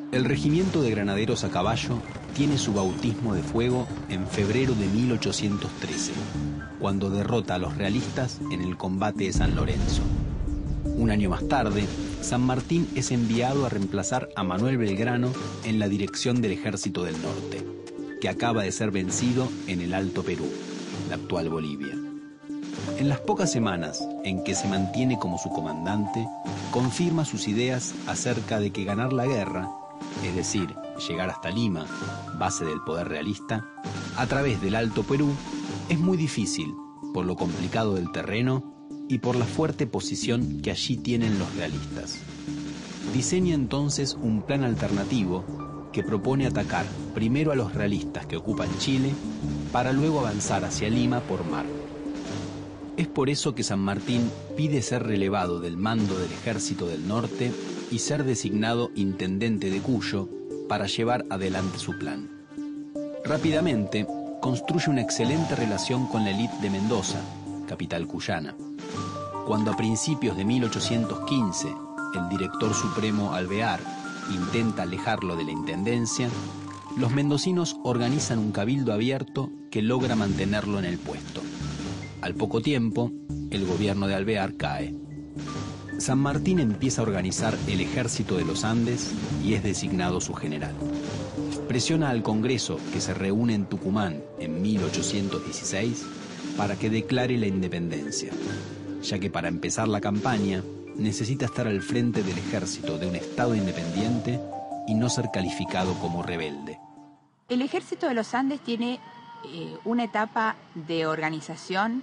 El regimiento de granaderos a caballo tiene su bautismo de fuego en febrero de 1813, cuando derrota a los realistas en el combate de San Lorenzo. Un año más tarde, San Martín es enviado a reemplazar a Manuel Belgrano en la dirección del Ejército del Norte, que acaba de ser vencido en el Alto Perú, la actual Bolivia. En las pocas semanas en que se mantiene como su comandante, confirma sus ideas acerca de que ganar la guerra, es decir, llegar hasta Lima, base del poder realista, a través del Alto Perú, es muy difícil por lo complicado del terreno y por la fuerte posición que allí tienen los realistas. Diseña entonces un plan alternativo que propone atacar primero a los realistas que ocupan Chile para luego avanzar hacia Lima por mar. Es por eso que San Martín pide ser relevado del mando del Ejército del Norte y ser designado intendente de Cuyo para llevar adelante su plan. Rápidamente construye una excelente relación con la élite de Mendoza, capital cuyana. Cuando a principios de 1815 el director supremo Alvear intenta alejarlo de la intendencia, los mendocinos organizan un cabildo abierto que logra mantenerlo en el puesto. Al poco tiempo, el gobierno de Alvear cae. San Martín empieza a organizar el Ejército de los Andes y es designado su general. Presiona al Congreso, que se reúne en Tucumán en 1816, para que declare la independencia, ya que para empezar la campaña necesita estar al frente del ejército de un estado independiente y no ser calificado como rebelde. El Ejército de los Andes tiene una etapa de organización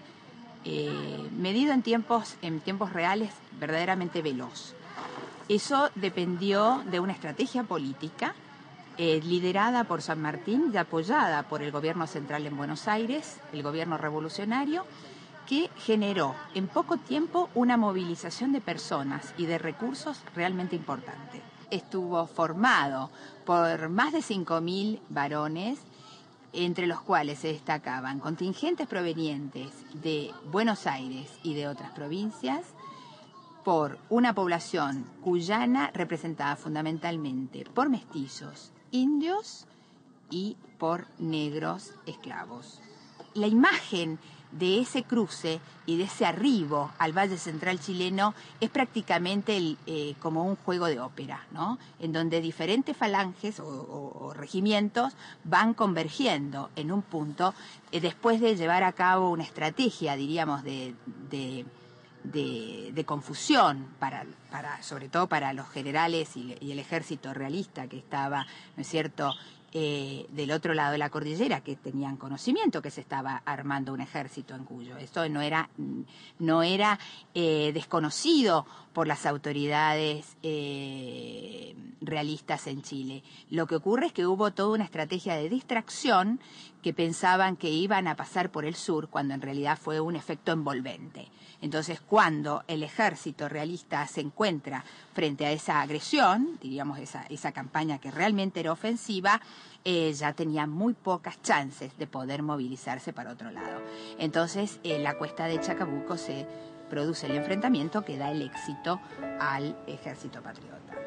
medido en tiempos reales verdaderamente veloz. Eso dependió de una estrategia política liderada por San Martín y apoyada por el gobierno central en Buenos Aires, el gobierno revolucionario, que generó en poco tiempo una movilización de personas y de recursos realmente importante. Estuvo formado por más de 5.000 varones, entre los cuales se destacaban contingentes provenientes de Buenos Aires y de otras provincias, por una población cuyana representada fundamentalmente por mestizos, indios y por negros esclavos. La imagen de ese cruce y de ese arribo al Valle Central chileno es prácticamente como un juego de ópera, ¿no? En donde diferentes falanges o regimientos van convergiendo en un punto después de llevar a cabo una estrategia, diríamos, de confusión sobre todo para los generales y el ejército realista que estaba, ¿no es cierto?, del otro lado de la cordillera, que tenían conocimiento que se estaba armando un ejército en Cuyo. Esto no era desconocido por las autoridades realistas en Chile. Lo que ocurre es que hubo toda una estrategia de distracción que pensaban que iban a pasar por el sur, cuando en realidad fue un efecto envolvente. Entonces, cuando el ejército realista se encuentra frente a esa agresión, diríamos esa campaña que realmente era ofensiva, ya tenía muy pocas chances de poder movilizarse para otro lado. Entonces, en la cuesta de Chacabuco se produce el enfrentamiento que da el éxito al ejército patriota.